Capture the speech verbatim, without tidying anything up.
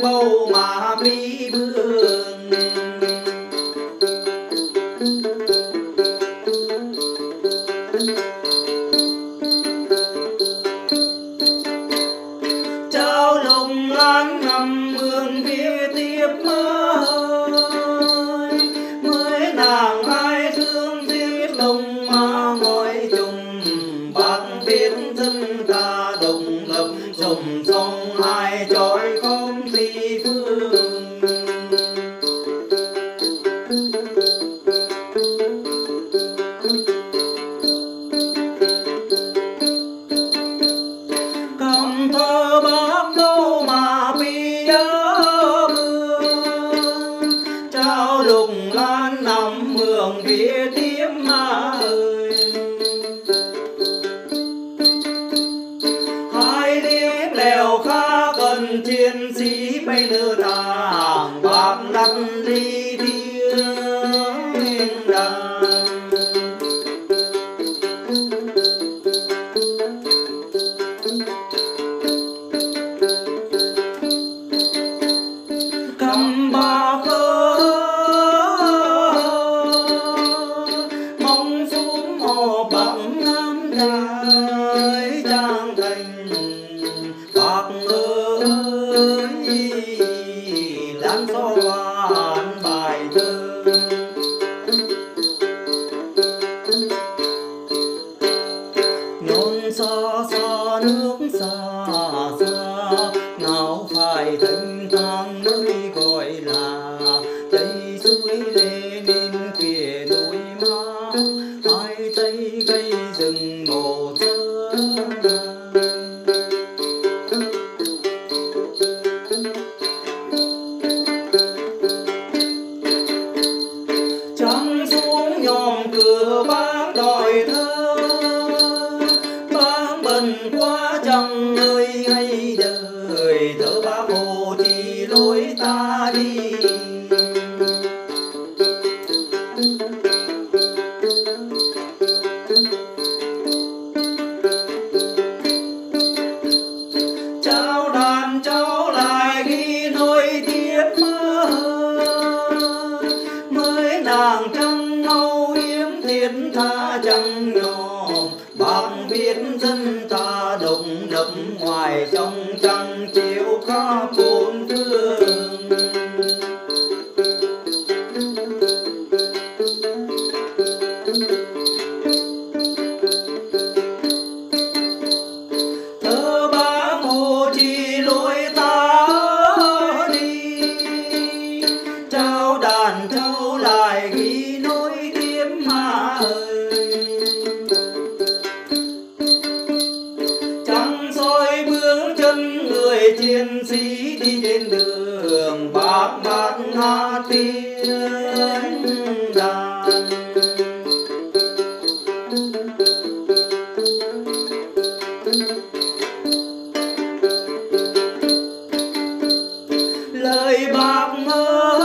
câu mà bi bương. Trao lồng lan ngắm mương phía tiếp mới, mới nàng ai thương tiếc lòng mà ngồi chung. Bác biết dân ta đồng lập chồng sông hai chói không gì phương. Cầm thơ bác câu mà bi nhớ mương, trao lùng lan nằm mường phía tiếp mà ơi. Hai liếc lèo khá cần chiến sĩ bay lơ tàng, bác đặt đi tiếng đàn. Cầm ba khơ mong xuống hồ bằng năm dài trang thành. Bác ơi lan xoan bài thơ, nhôn xa xa nước xa xa, nào phải thanh thang nơi gọi là tây suối Lenin kia đôi má, hai tay gây rừng màu sơn. Trăng xuống nhòm cửa bác đòi thơ, bác bần quá chẳng nơi hay đời. Thơ bác Hồ chỉ lối ta đi, trao đàn trao lại ghi nối tiếp mơ. Mới nàng trăng ngâu yếm thiết tha chẳng nhỏ, bác biết dân ta đồng đập ngoài trong trăng chiếu khắp bốn phương. Thơ bác Hồ chỉ lối ta đi, trao đàn trao lại ghi nối tiếp mà ơi. Trăng soi bước chân người chiến sĩ đi trên đường, bác bác hát tiếng đàn. Lời bác ơi